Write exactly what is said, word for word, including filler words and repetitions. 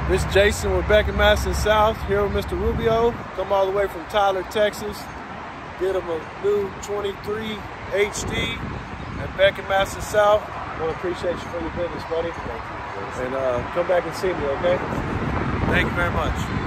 This is Jason with Beck Masten South, here with Mister Rubio. Come all the way from Tyler, Texas. Get him a new twenty-three H D at Beck Masten South. I want to appreciate you for your business, buddy. Thank you. And uh, come back and see me, okay? Thank you very much.